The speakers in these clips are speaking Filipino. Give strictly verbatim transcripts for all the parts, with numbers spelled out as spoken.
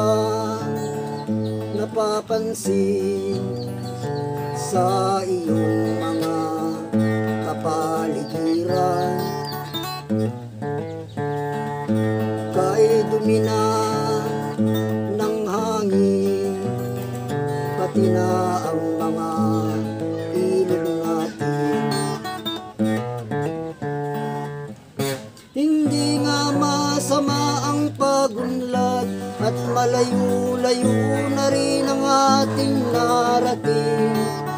napapansin sa iyong mga kapaligiran? Kay dumi na ng hangin, pati na ang mga ilog natin. Hindi nga masama ang pagunlad at malayo-layo na rin ang ating narating.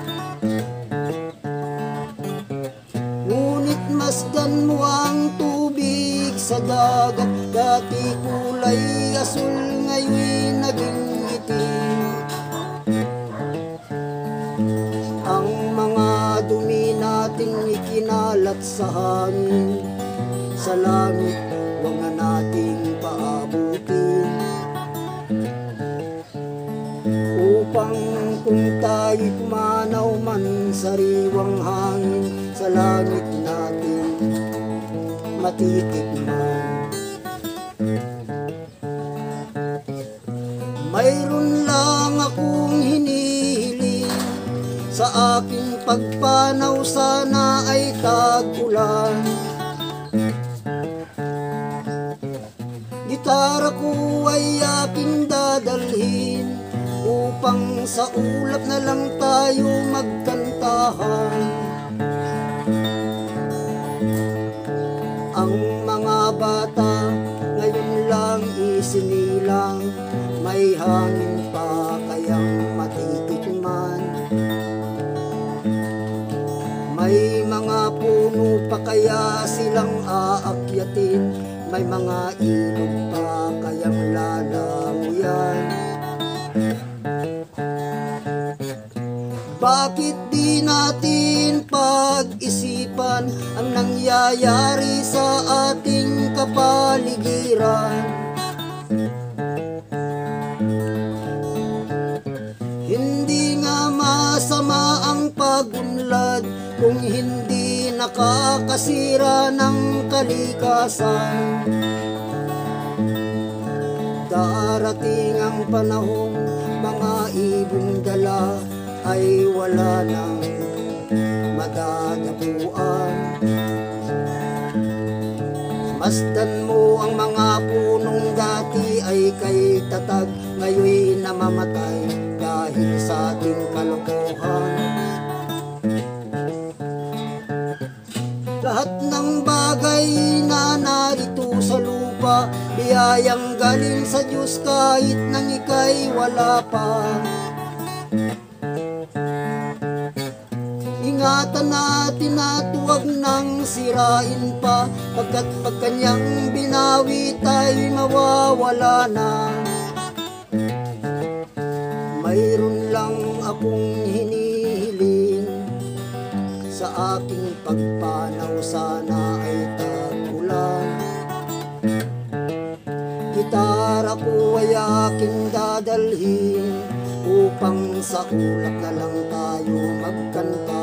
Ngunit masdan mo ang tubig sa dagat, dati kulay asul, ngayon naging itim. Ang mga dumi nating ikinalat sa hangin, sa langit huwag na nating paabutin, upang kung tayo'y pumanaw man sa riwang hangin, sa langit natin matitikman. Mayroon lang akong hinihiling, sa aking pagpanaw sana ay tag-ulan. Gitara ko ay aking dadalhin, upang sa ulap na lang tayo magkantahan. Ang mga bata ngayon lang isinilang, may hangin pa kayang matitikman. May mga puno pa kaya silang aakyatin, may mga ilog pa kayang lalanguyan. Bakit di natin pag-isipan ang nangyayari sa ating kapaligiran? Hindi nga masama ang pagunlad kung hindi nakakasira ng kalikasan. Darating ang panahon, mga ibong dala ay wala nang madadapuan. Masdan mo ang mga punong dati ay kay tatag, ngayon namamatay dahil sa ating kalokohan. Lahat ng bagay na narito sa lupa, biyayang galing sa Diyos kahit nang ika'y wala pa. Ingatan natin at huwag nang sirain pa, pagkat pag kanyang binawi tayo'y mawawala na. Mayroon lang akong hinihiling, sa aking pagpanaw sana ay tag-ulan. Gitara ko ay aking dadalhin, upang sa ulap na lang tayo magkanta.